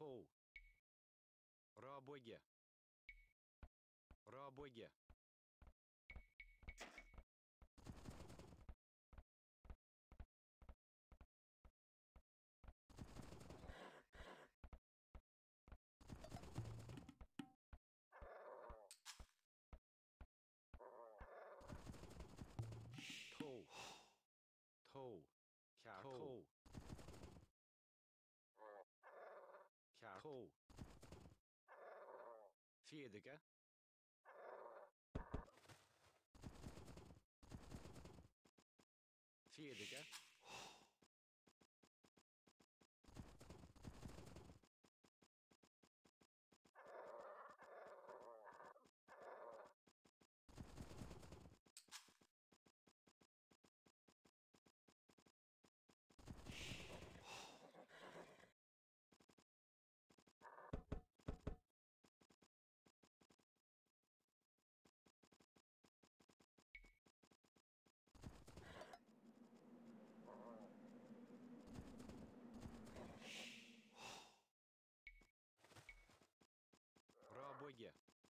Toe. Рабоге. Рабоге. Toe. Toe. Toe. Toe. Fedeke. Fedeke. Рабоге.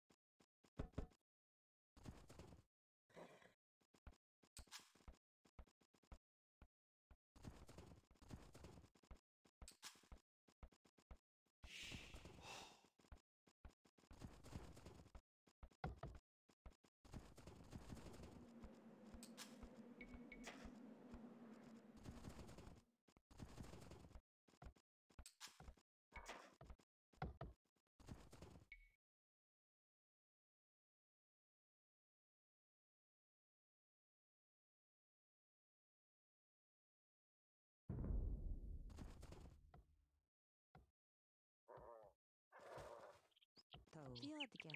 Fedeke.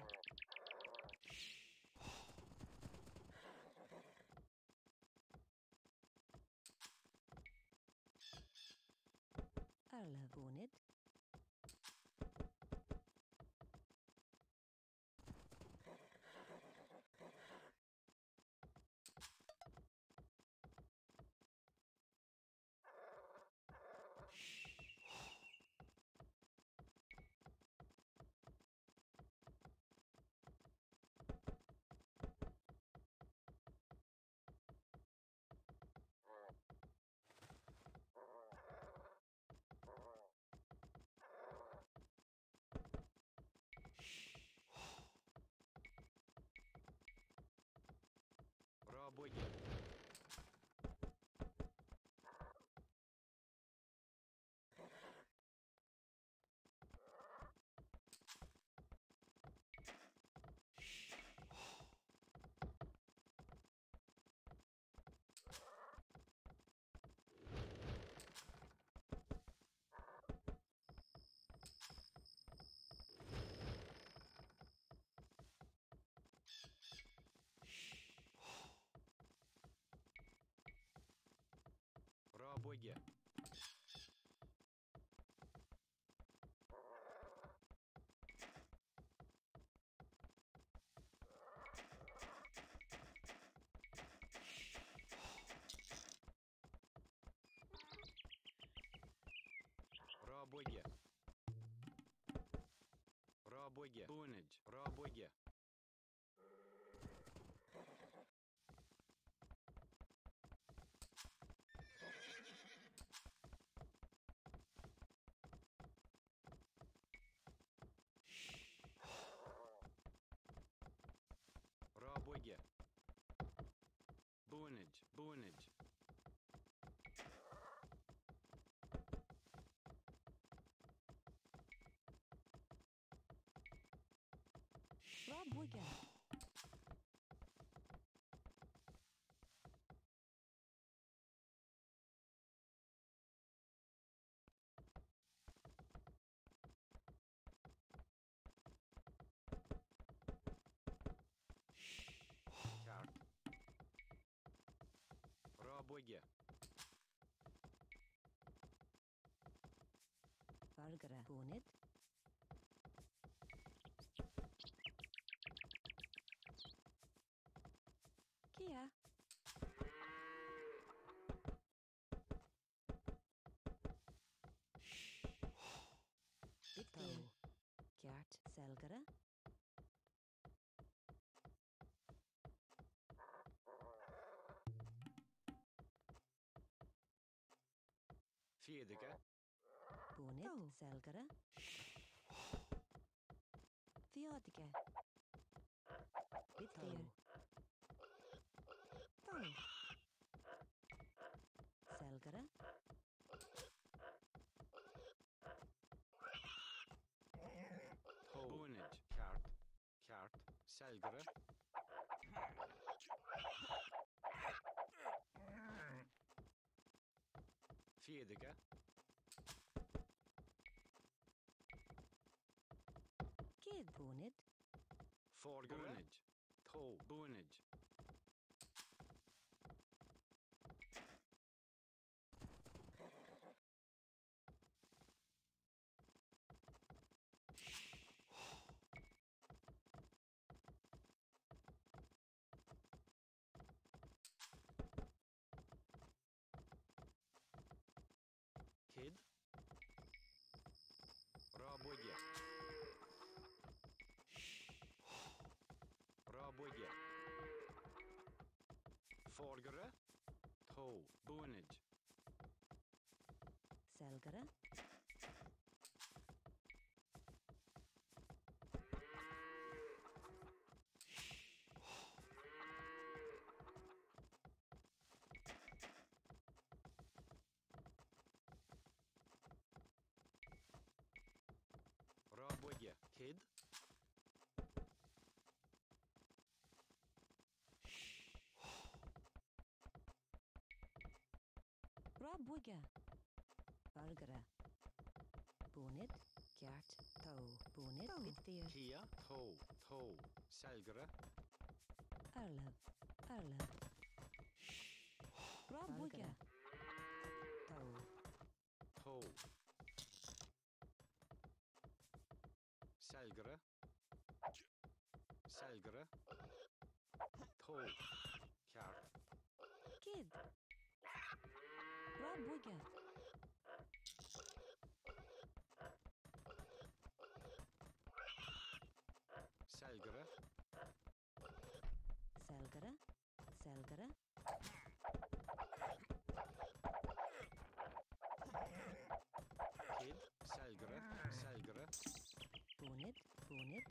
Arlevonet. Рабоге. Рабоге. Рабоге. Рабоге. Бунедж. Рабоге. Рабоге. Бунедж. Бунедж. Rabbogen. Kart. Рабоге. Vargara Hunet. Kia. Tau. Ceart. Selgara. Fiedige. Búnid. Tau. Selgara. Fiadige. Bitdir. Tau. Selgara. Bonage. Kart. Kart. Selgere. Fiedige. Kid. Búnid. Forgere. Bonage. To. Bonage. Kid. Raboye. Raboye. Forgere. To. Bonage. Selgara. Raboye. Kid. Rabuga. Vargara. Búnid. Ceart. Tau. Búnid. Tau. Bitdir. Kia. To. To. Selgere. Arlav. Arlav. Rabuga. Tau. To. Selgere. Selgere. To. Kart. Kid. Rabuga. Selgere. Selgara. Selgara. Kid. Selgere. Selgere. Búnid. Búnid.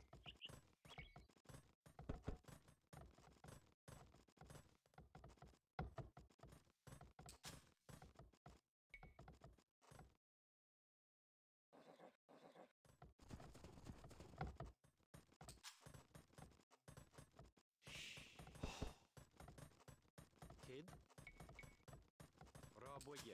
Kid. Raboye.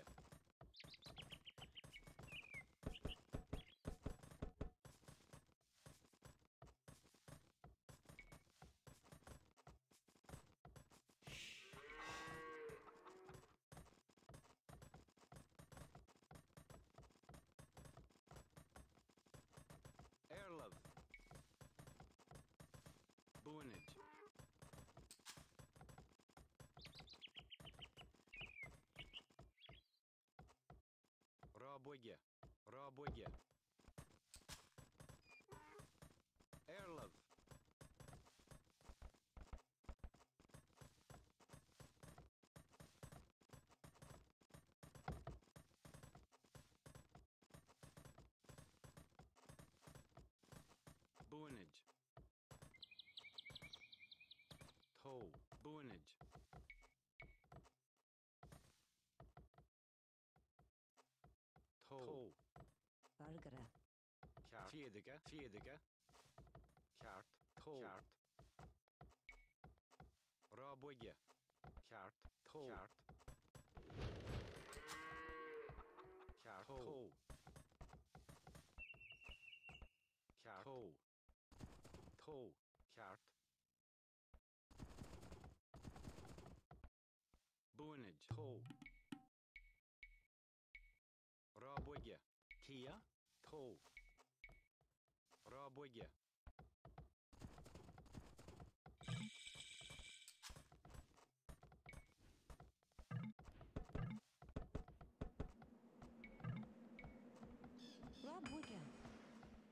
Erlov. Bonage. Raboye. Raboye. Erlov. Bonage. To. Bonage. To. Vargara. Kart. Fiedige. Fiedige. Kart. To. Kart. Raboye. Kart. To. Kart. Kart. To. Kart. To. To. Kart. Bonage. To. Raboye. Kia. To. Raboye. Rabuga.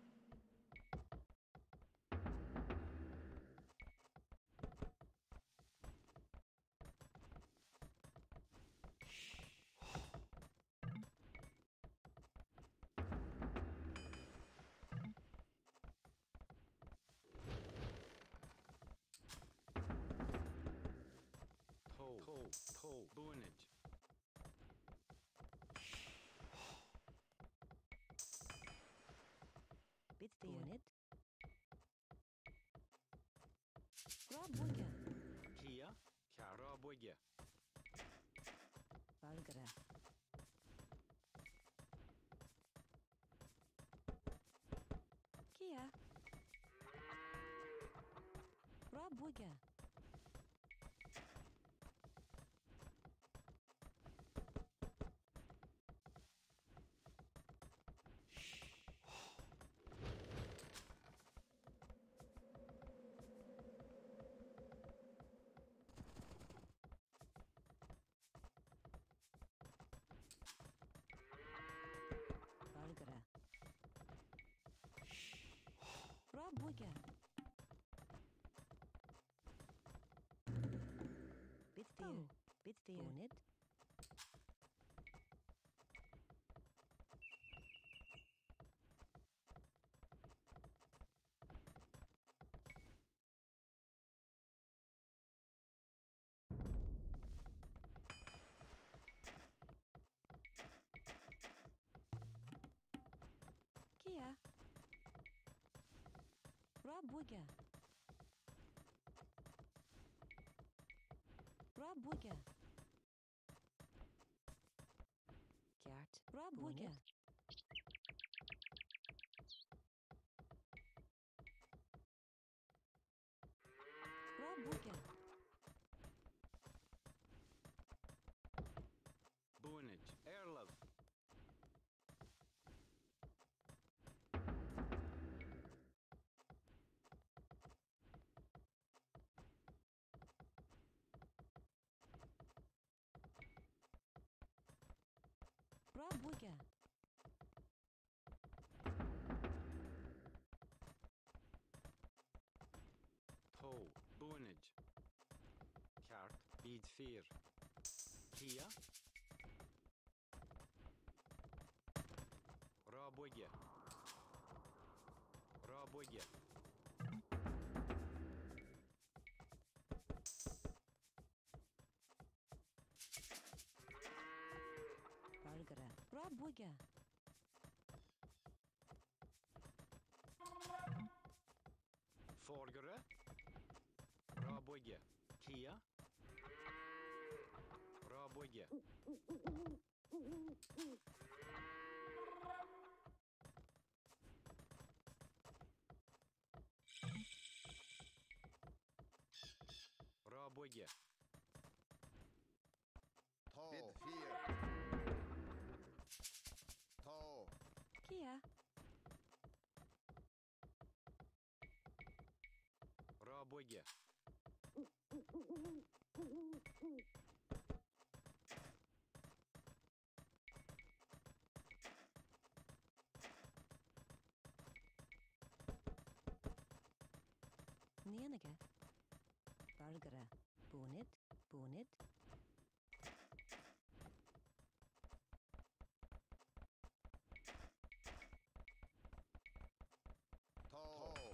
Toe. Bunage. Bitte. Bonnet. Raboga. Kia. Karaboge. Valgara. Kia. Raboga. Valgara. Raboga. Bitte. Bitte. Bonnet. Kia. Raboga. Raboga. Kjært. Raboga. Raboga. Bunage. Airlove. Raboga. Toe. Bunage. Kart. Bid 4. Kia. Raboge. Raboge. Valgara. Raboga. Forgere. Raboge. Kia. Raboge. Raboge. Bid 4. Toe. Kia. Raboge. Nienige. Valgara. Bonnet. Bonnet. Toe.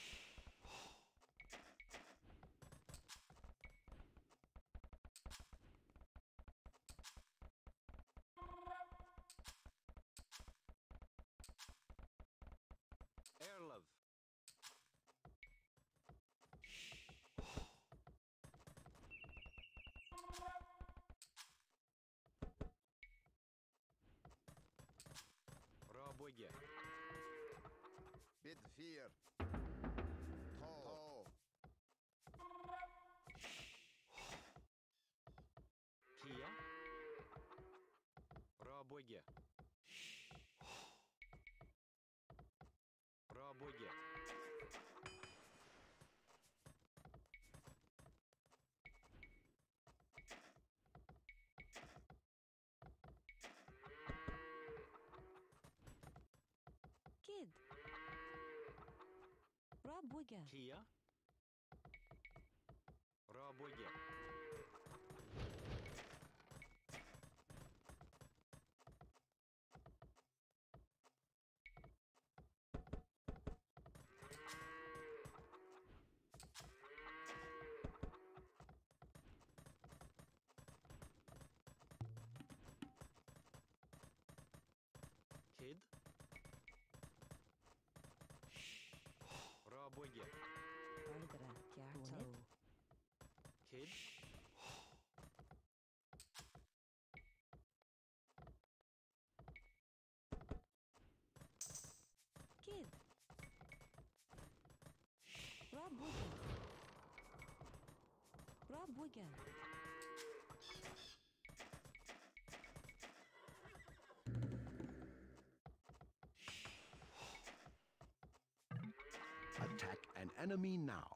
Airlove. Raboge. Bid 4. Toe. Kia. Raboge. Raboge. Kid. Raboga. Kia. Raboge. Boga. Bra Boga. Attack an enemy now.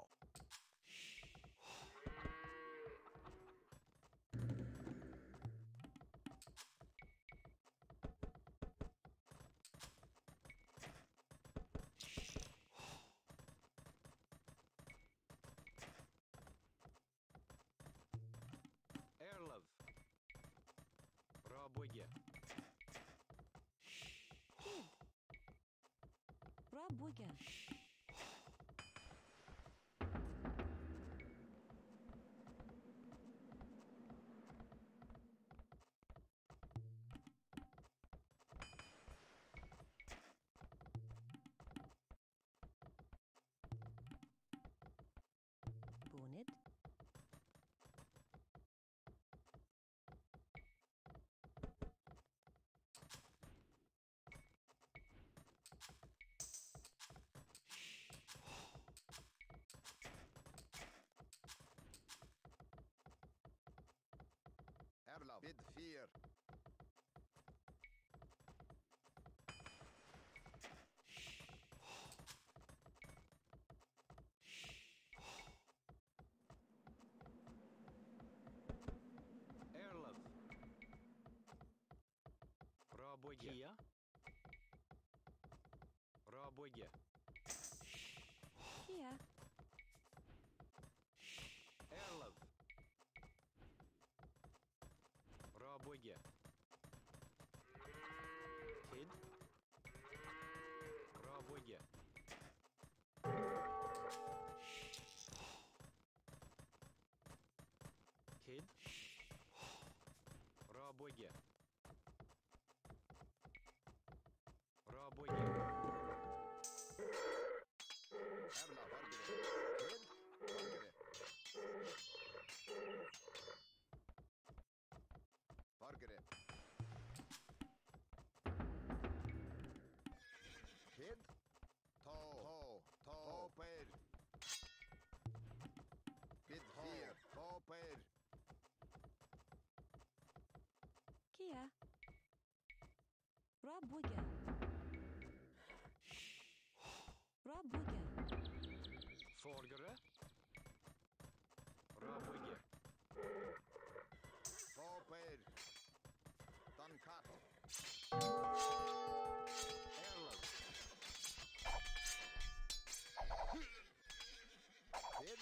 Erlov. Работе. Kid. Bra Boga. Bonnet. Erla. Bid 4. Erlov. Работе. Kia. Работе. Kia. Erlov. Работе. Kid. Работе. Kid. Работе. Работе. Erla. Fargere. Kid. To. Per. Bid 4. Per. Kia. Bra Boga. Bra Boga. Forgere. Работе. Per. Dankat. Erlov. Kid.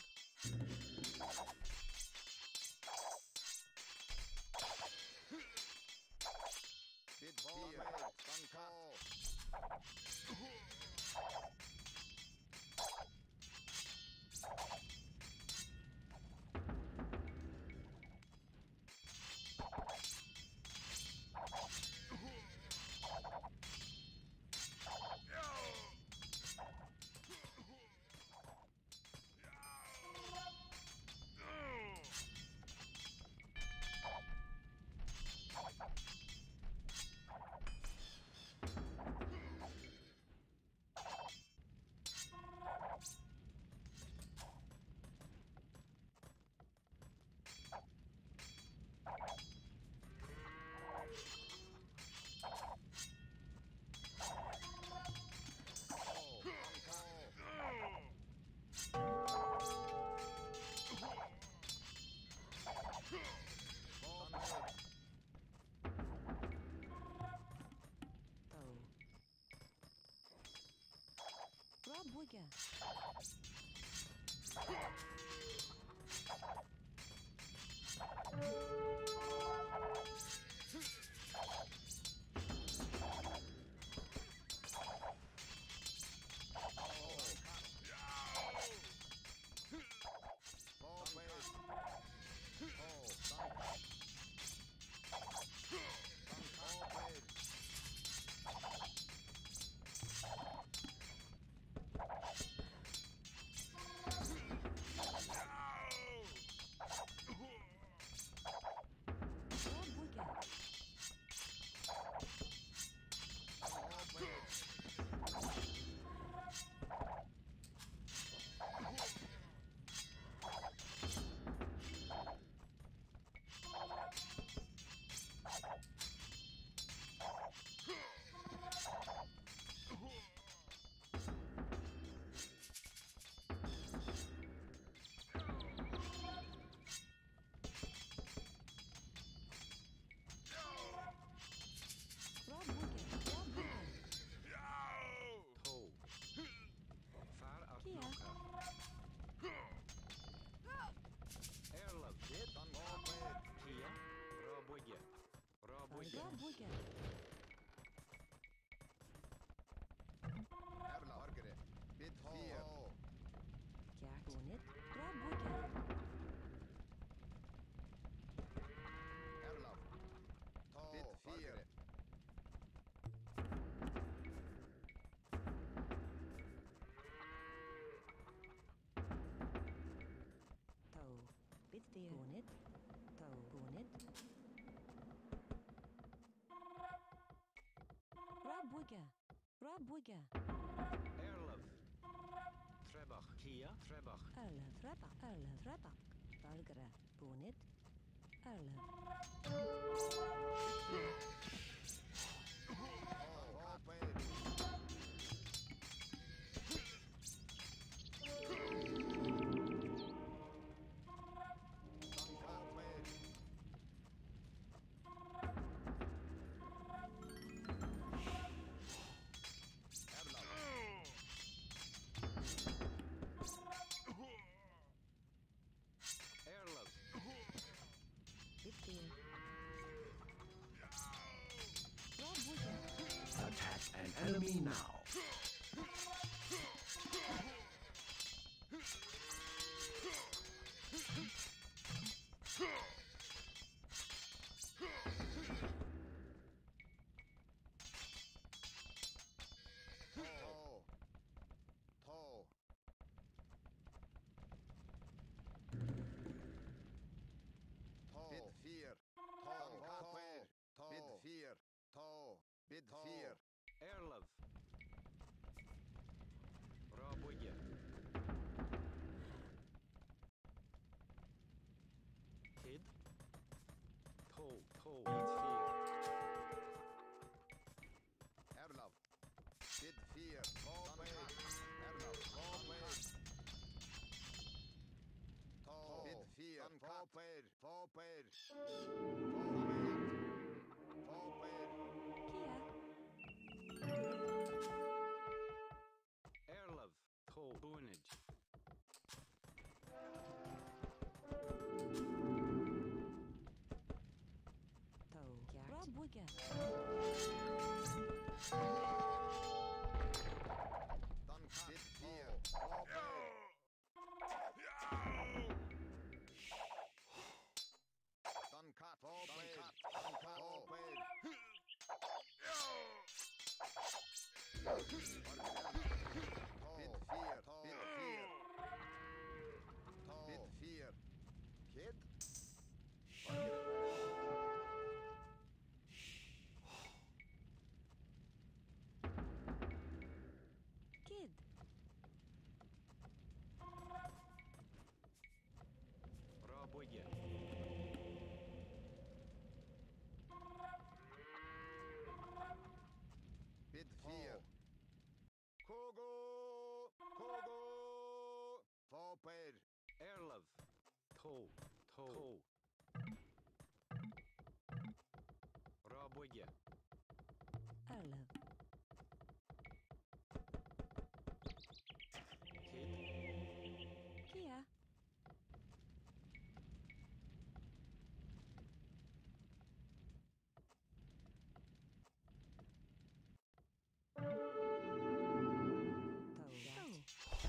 Bid 4. Dankat. Bra Boga. Biddir. Bonnet. Toe. Bonnet. Rabwigger. Rabwigger. Erlov. Trebach. Kia. Trebach. Erlev. Rabak. Erlev. Rabak. Valgera. Bonnet. Erlev. Hopper. Erlov. Biddir. Rabwigger. Attack an enemy now. Toe. Bid 4. Hopper. Bid 4. Toe. Bid 4. Erlov. Rabwigger. Kid. Toe. Toe. Bid 4. Erlov. Bid 4. Hopper. Erlov. Hopper. Toe. Bid 4. Hopper. Hopper. Hopper. Kia. Erlov. Toe. Bunage. Toe. Rabwigger. Dankat. Bid 4. Hopper. Dankat. Hopper. Dankat. Hopper. Bid 4. Bid 4. Bid 4. Kid. Kid. Rabwigger. Bid 4. Kogo. Kogo. Hopper. Erlov. Toe. Toe. Rabwigger. Erlev. Kid. Kia. Toe.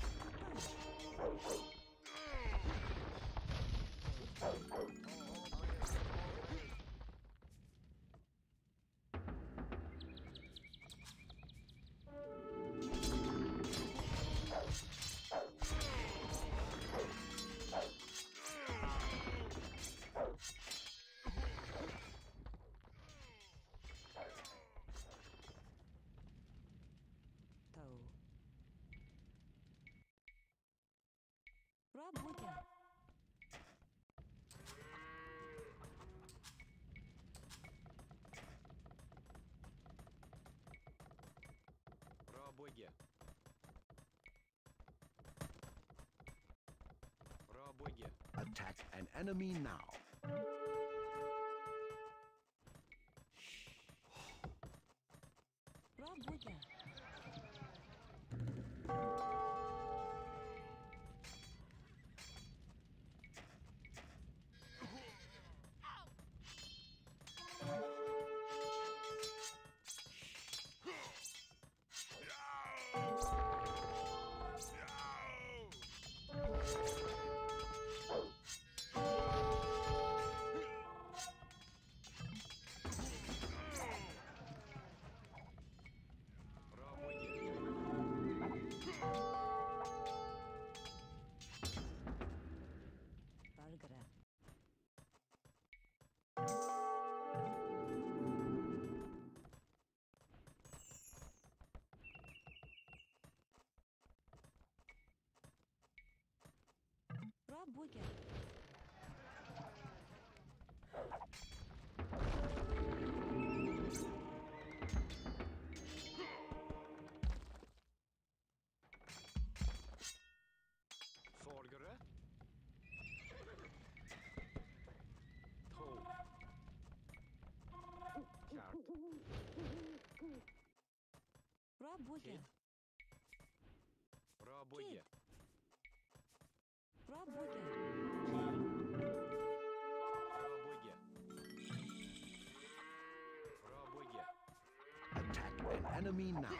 Toe. Rabwigger. Rabwigger. Rabwigger. Attack an enemy now. Rabwigger. bugge. Folgere. Tog. Kart. Bra bugge. Kid. Bra bygge. Bra bugge. Bra bygge. Bra bygge. Attack an enemy now.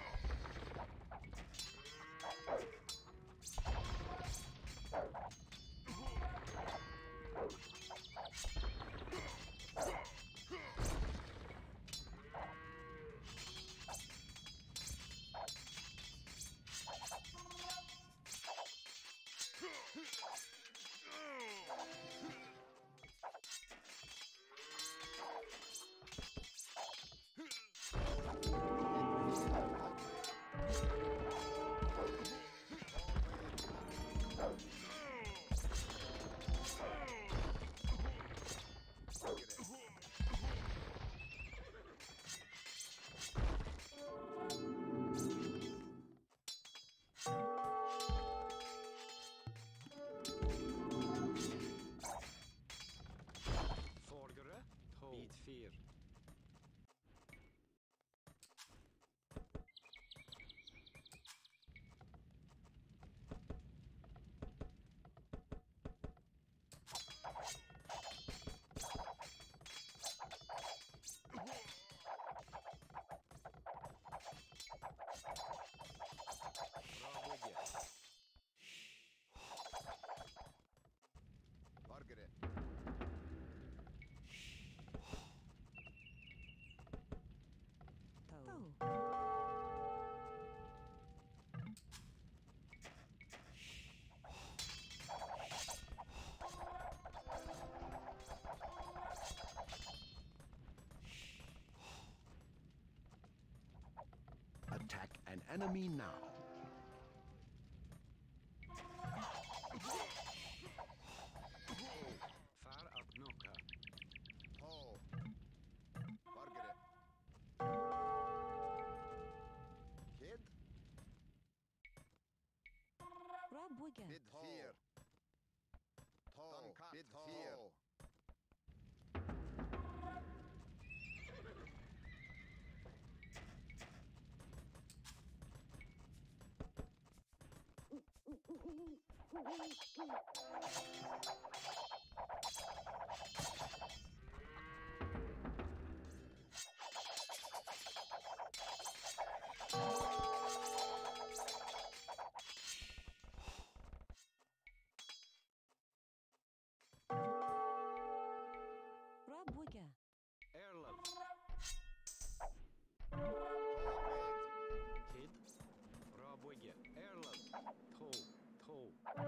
Folgere. Tog. Bit 4. Bra bygge. Margare. Toe. Attack an enemy now. Far att knocka. Tog. Margare. Kid. Bra bugge. Bid 4. Tog. Bid 4. Bra bugge. Erlov. Kid. Bra bygge. Erlov. Tog. Tog. Bra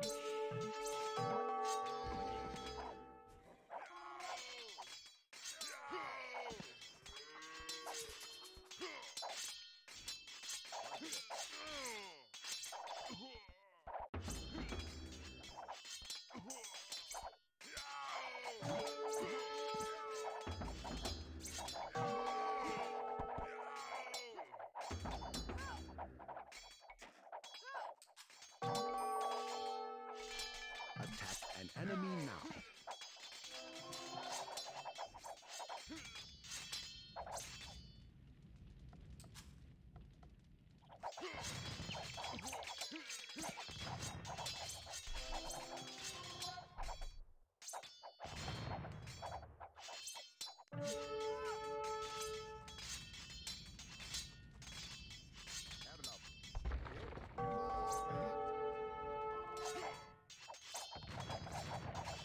bygge. Attack an enemy now. Erlov. Kid.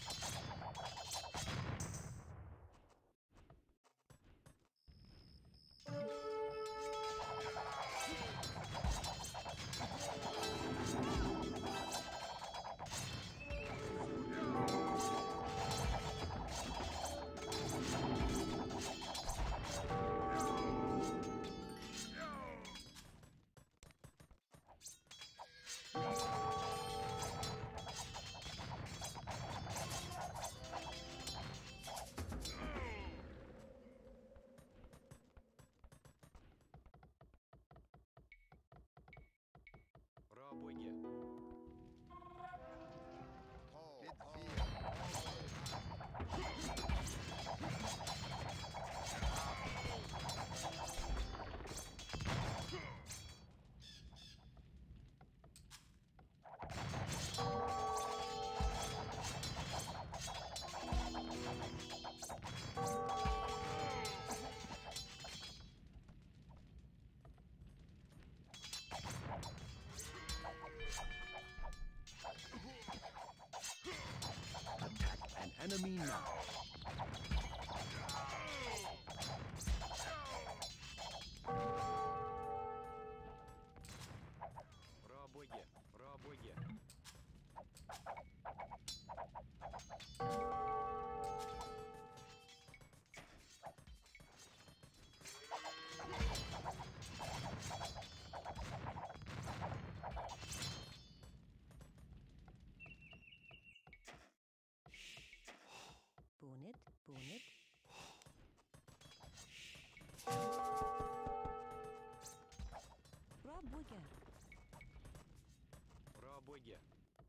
enemy now. Рабоге, рабоге. Bunit, bunit. Rabuge. Рабоге.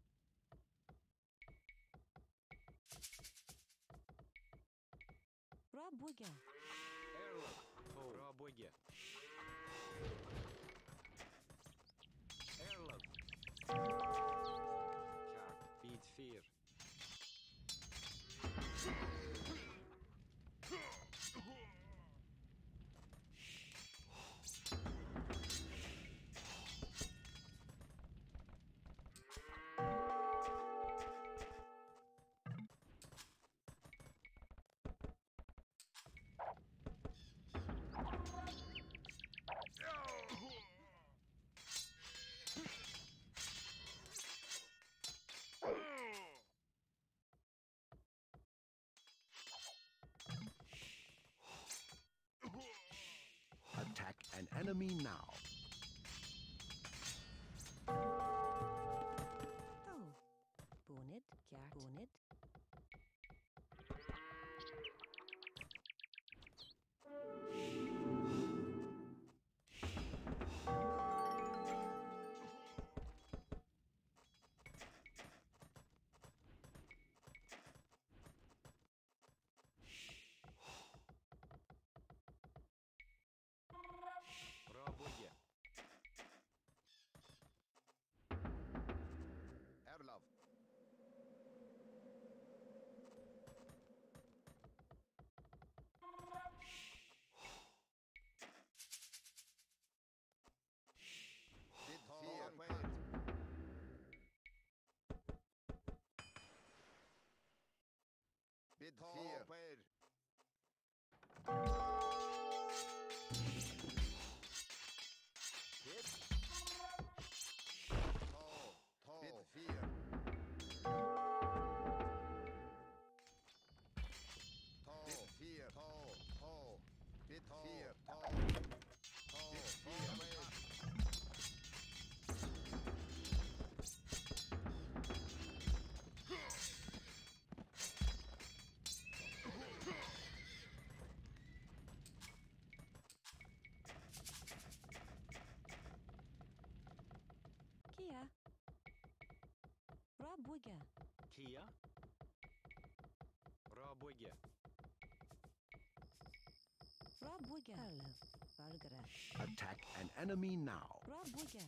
Rabuge. Эрлок. Тол. Рабоге. Эрлок. Kart. Beat 4. Attack an enemy now. Oh. Bunit, kjart. Bunit. Рабоге. Erlov. Bid 4. Bid 4. Bid. Bid 4. Bid 4. Bid 4. Kia. Rabuge. Kia. Рабоге. Rabuge. Erlev. Valgre. Attack an enemy now. Rabuge.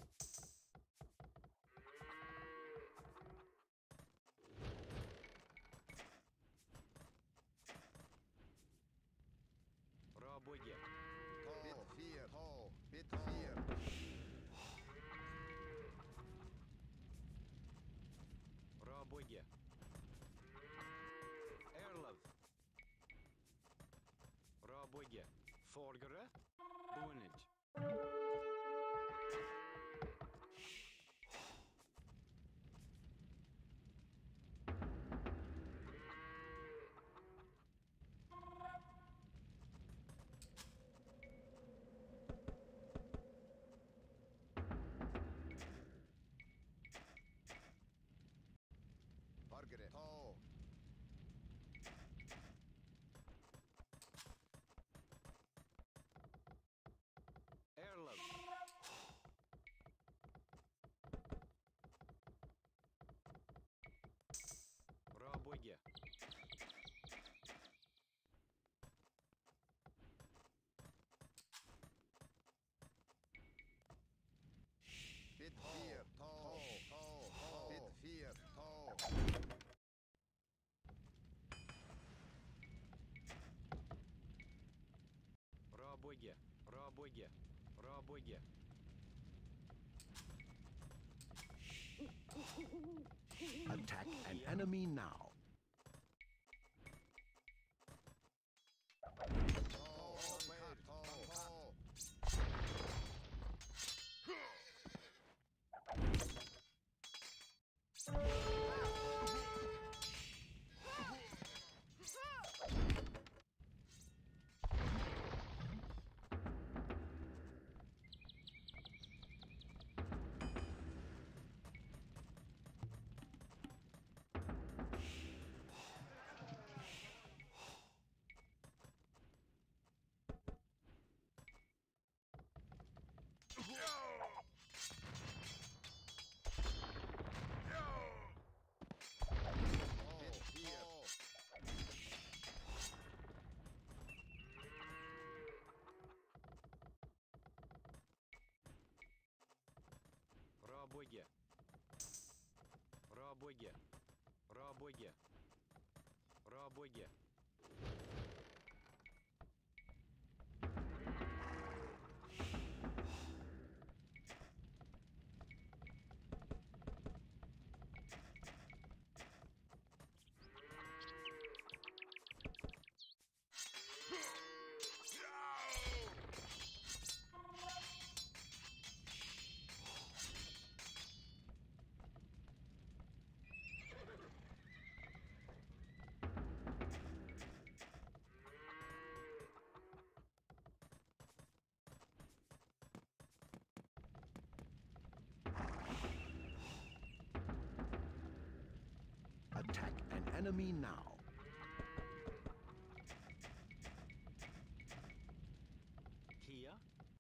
Рабоге. Bid 4. Bid 4. Рабоге. Эрлов. Рабоге. Форгре. Бунич. Bargere. To. Эрлов. Рабоге. Bid 4. To. Bid 4. To. Рабоге. Рабоге. Рабоге. Attack an enemy now. Рабоге. Рабоге. Рабоге. Рабоге. Attack an enemy now. Kia.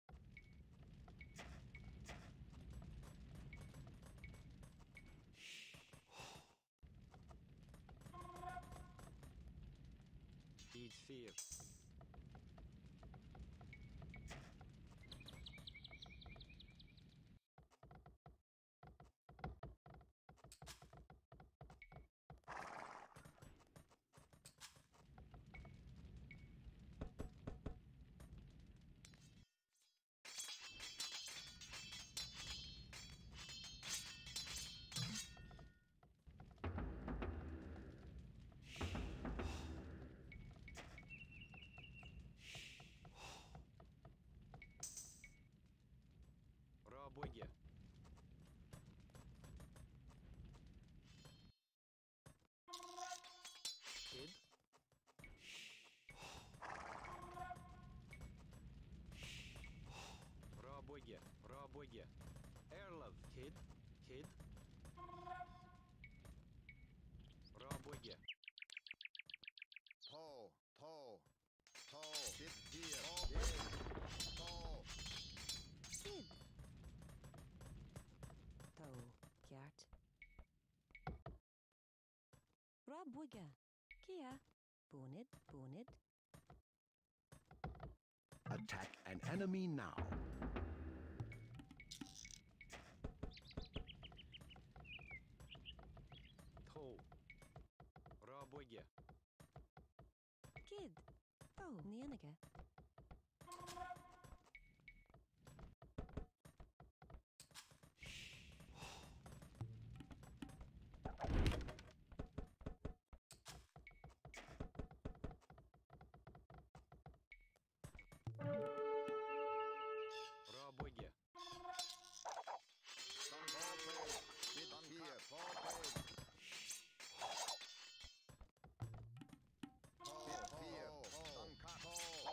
Eat fear. Рабоге. Kid. Рабоге. Рабоге. Erlov. Kid. Kid. Рабоге. Toe, toe, toe. Sit here. Toe, toe. Kid. Tau, Gert. Rabwiga. Kia. Bonid, bonid. Attack an enemy now. Toe. Рабоге. Kid. Oh, Nianaga. Рабоге. Sit here. Toe, here. Uncut.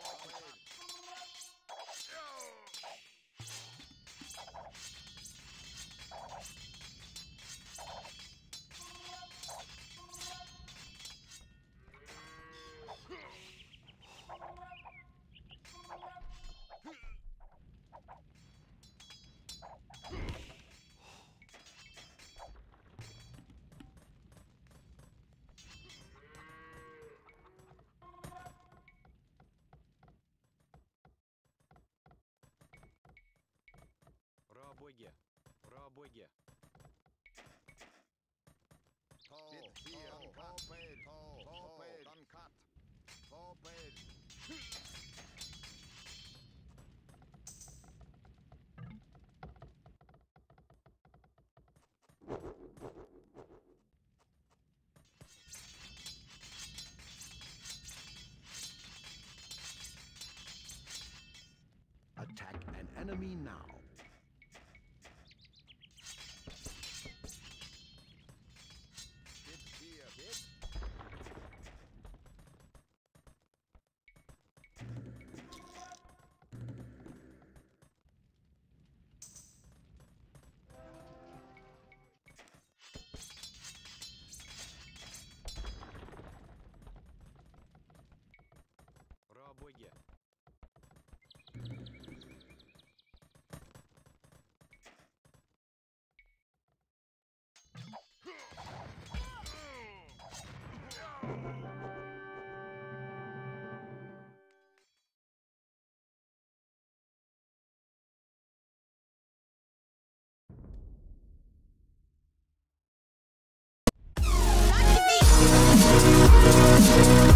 Рабоге. Рабоге. Sit here. Uncut. Attack an enemy now. Sit here. Hit. Рабоге. Thank you.